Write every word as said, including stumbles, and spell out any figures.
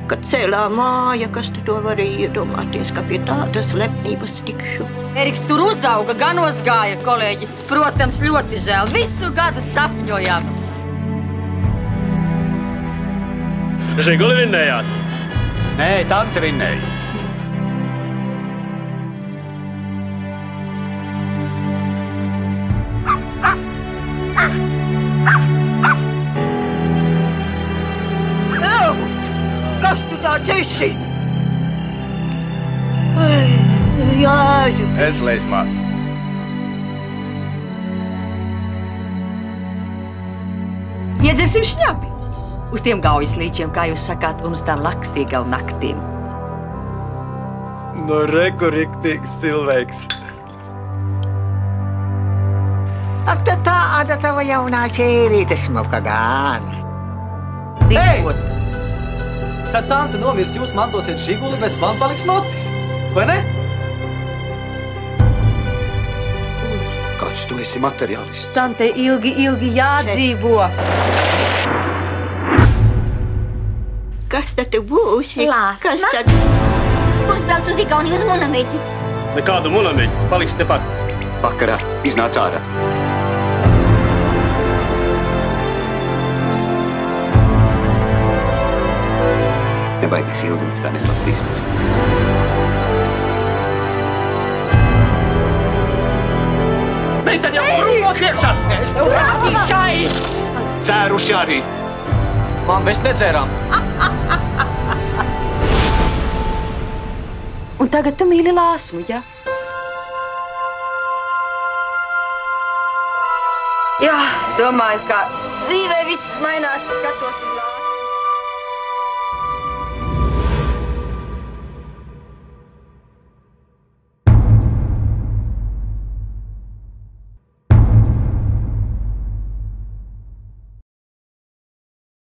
Kad cēlā māja, kas tu to varēja iedomāties, ka pie tādas lepnības tikšu. Eriks tur uzauga, ganos gāja, kolēģi. Protams, ļoti žēl. Visu gadu sapņojām. Žiguli vinnējāt? Nē, tante vinnēja. Kas tu tāds esi? Jāju. Es leismāt. Iedzersim šņapi. Uz tiem gaujas līčiem, kā jūs sakāt, un uz tām lakstīgām naktīm. No reku riktīgs cilvēks. Ak, tad tāda tava jaunā ķērīte smuka gāna. Dikot. Kad tante nomirs, jūs mantosiet žiguli, bet man paliks nocis. Vai ne? Kāds tu esi materiālists? Tante ilgi, ilgi jādzīvo. Kas tad tu būsi? Lāsma. Kas tad? Kurš brauc uz Igauniju uz Munameģi? Nekādu munameģi, paliks tepat. Vakarā iznāc ārā. Nebaidies ilgi, mēs tā neslākstīsimies. Meiteni jau rūpos iekšā! Rādīšais! Cēruši arī. Man mēs nedzērām. Un tagad tu mīli Lāsmu, ja? Jā, domāju, ka dzīvē viss mainās, skatos uz Lāsmu.